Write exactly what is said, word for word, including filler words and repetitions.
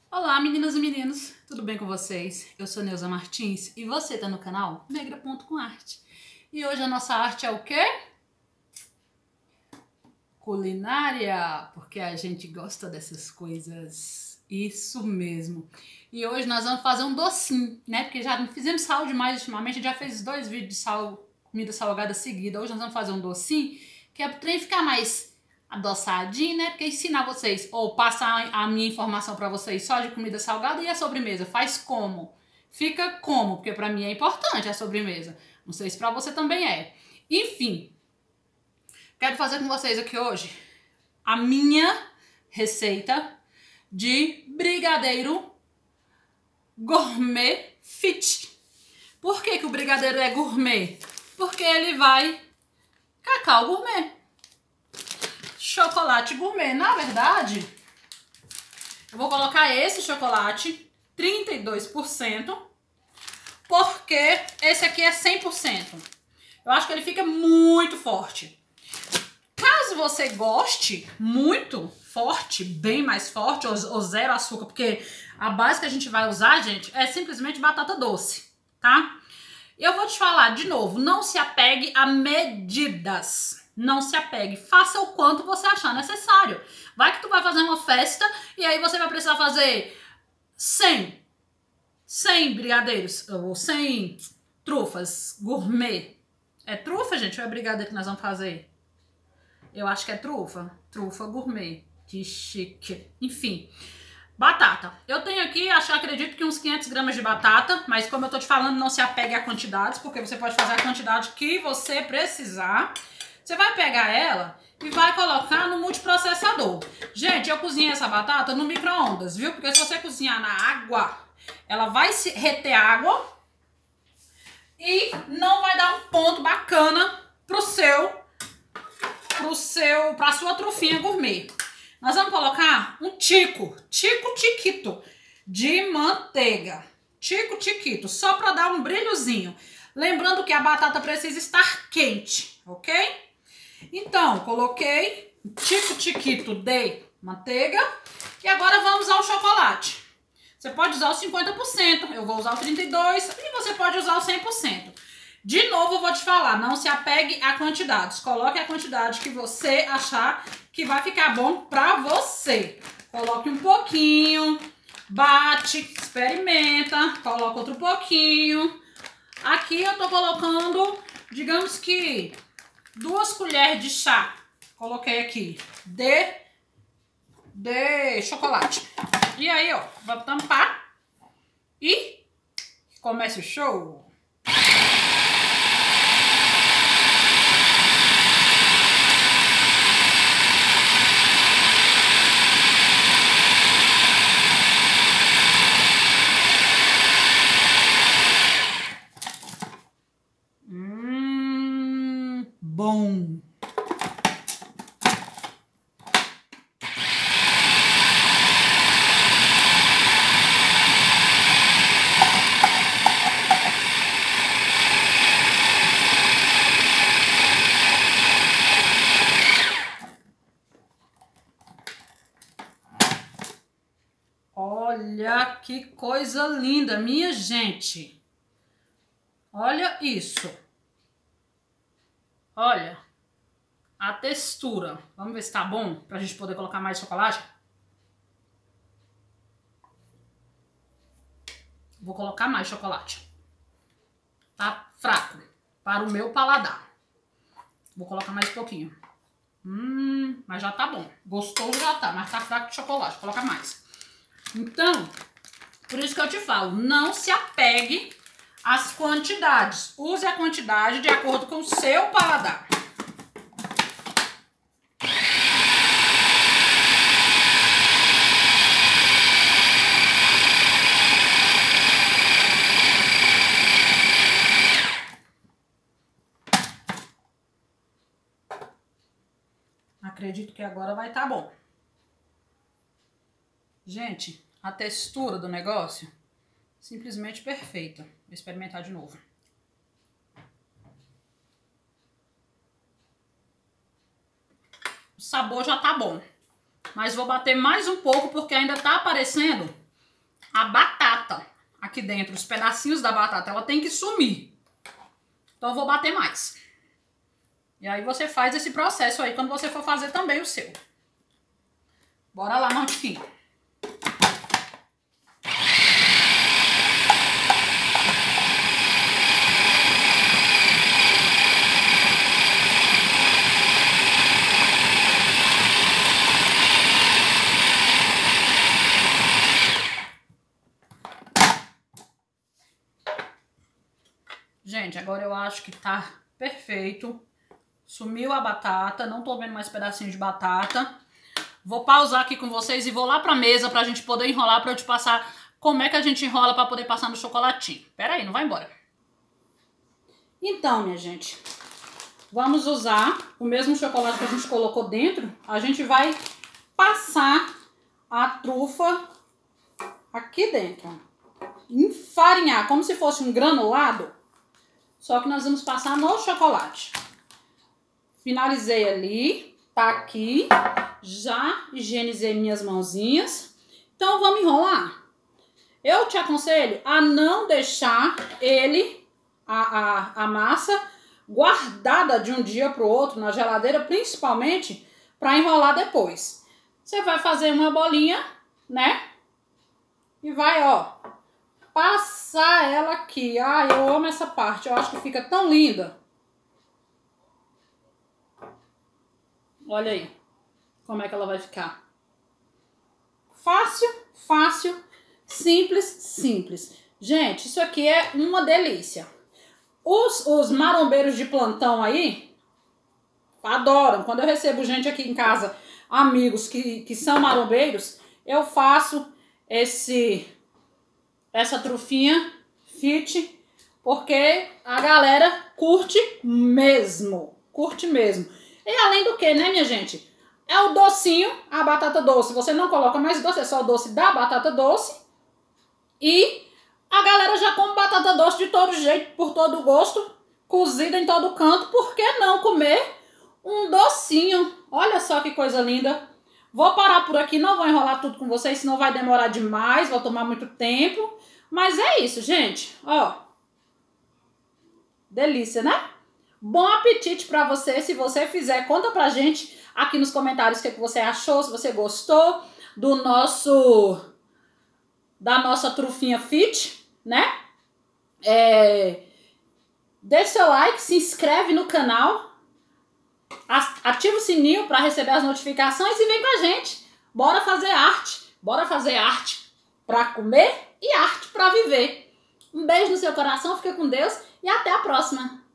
Olá, meninas e meninos, tudo bem com vocês? Eu sou Neuza Martins e você tá no canal Negra Ponto com Arte. E hoje a nossa arte é o quê? Culinária, porque a gente gosta dessas coisas, isso mesmo. E hoje nós vamos fazer um docinho, né? Porque já não fizemos sal demais ultimamente, a gente já fez dois vídeos de sal, comida salgada seguida. Hoje nós vamos fazer um docinho, que é pro trem ficar mais adoçadinho, né? Porque ensinar vocês, ou passar a minha informação pra vocês só de comida salgada e a sobremesa. Faz como? Fica como? Porque pra mim é importante a sobremesa. Não sei se pra você também é. Enfim, quero fazer com vocês aqui hoje a minha receita de brigadeiro gourmet fit. Por que que o brigadeiro é gourmet? Porque ele vai cacau gourmet. Chocolate gourmet. Na verdade, eu vou colocar esse chocolate trinta e dois por cento, porque esse aqui é cem por cento. Eu acho que ele fica muito forte. Caso você goste muito forte, bem mais forte, ou, ou zero açúcar, porque a base que a gente vai usar, gente, é simplesmente batata doce, tá? Eu vou te falar de novo, não se apegue a medidas. Não se apegue, faça o quanto você achar necessário. Vai que tu vai fazer uma festa e aí você vai precisar fazer cem, cem brigadeiros, ou cem trufas gourmet. É trufa, gente, ou é brigadeiro que nós vamos fazer? Eu acho que é trufa, trufa gourmet, que chique. Enfim, batata. Eu tenho aqui, acho, acredito que uns quinhentos gramas de batata, mas como eu tô te falando, não se apegue a quantidades, porque você pode fazer a quantidade que você precisar. Você vai pegar ela e vai colocar no multiprocessador. Gente, eu cozinhei essa batata no micro-ondas, viu? Porque se você cozinhar na água, ela vai se reter água e não vai dar um ponto bacana pro seu, pro seu, pra sua trufinha gourmet. Nós vamos colocar um tico, tico tiquito de manteiga. Tico tiquito, só para dar um brilhozinho. Lembrando que a batata precisa estar quente, ok? Então, coloquei tico tiquito de manteiga e agora vamos ao chocolate. Você pode usar o cinquenta por cento, eu vou usar o trinta e dois por cento e você pode usar o cem por cento. De novo eu vou te falar, não se apegue a quantidades. Coloque a quantidade que você achar que vai ficar bom pra você. Coloque um pouquinho, bate, experimenta, coloca outro pouquinho. Aqui eu tô colocando, digamos que duas colheres de chá. Coloquei aqui de, de chocolate. E aí, ó, vou tampar e comece o show. Bom. Olha que coisa linda, minha gente. Olha isso. Olha a textura. Vamos ver se tá bom pra gente poder colocar mais chocolate. Vou colocar mais chocolate. Tá fraco para o meu paladar. Vou colocar mais um pouquinho. Hum, mas já tá bom. Gostoso já tá, mas tá fraco de chocolate. Vou colocar mais. Então, por isso que eu te falo, não se apegue às quantidades. Use a quantidade de acordo com o seu paladar. Acredito que agora vai estar bom. Gente, a textura do negócio simplesmente perfeita. Vou experimentar de novo. O sabor já tá bom. Mas vou bater mais um pouco porque ainda tá aparecendo a batata aqui dentro, os pedacinhos da batata, ela tem que sumir. Então eu vou bater mais. E aí você faz esse processo aí quando você for fazer também o seu. Bora lá, Mantiquinho. Gente, agora eu acho que tá perfeito. Sumiu a batata, não tô vendo mais pedacinho de batata. Vou pausar aqui com vocês e vou lá pra mesa pra gente poder enrolar, pra eu te passar como é que a gente enrola pra poder passar no chocolatinho. Pera aí, não vai embora. Então, minha gente, vamos usar o mesmo chocolate que a gente colocou dentro. A gente vai passar a trufa aqui dentro. Enfarinhar, como se fosse um granulado. Só que nós vamos passar no chocolate. Finalizei ali, tá aqui. Já higienizei minhas mãozinhas. Então vamos enrolar. Eu te aconselho a não deixar ele, a, a, a massa, guardada de um dia pro outro na geladeira, principalmente para enrolar depois. Você vai fazer uma bolinha, né? E vai, ó, passar ela aqui. Ai, eu amo essa parte. Eu acho que fica tão linda. Olha aí como é que ela vai ficar. Fácil, fácil, simples, simples. Gente, isso aqui é uma delícia. Os, os marombeiros de plantão aí adoram. Quando eu recebo gente aqui em casa, amigos que, que são marombeiros, eu faço esse... essa trufinha fit, porque a galera curte mesmo, curte mesmo. E além do que, né, minha gente, é o docinho, a batata doce, você não coloca mais doce, é só o doce da batata doce. E a galera já come batata doce de todo jeito, por todo gosto, cozida em todo canto, por que não comer um docinho? Olha só que coisa linda. Vou parar por aqui, não vou enrolar tudo com vocês, senão vai demorar demais, vai tomar muito tempo. Mas é isso, gente. Ó. Delícia, né? Bom apetite pra você. Se você fizer, conta pra gente aqui nos comentários o que você achou, se você gostou do nosso... da nossa trufinha fit, né? É... Deixe seu like, se inscreve no canal, ativa o sininho pra receber as notificações e vem com a gente. Bora fazer arte. Bora fazer arte pra comer e arte pra viver. Um beijo no seu coração, fica com Deus e até a próxima.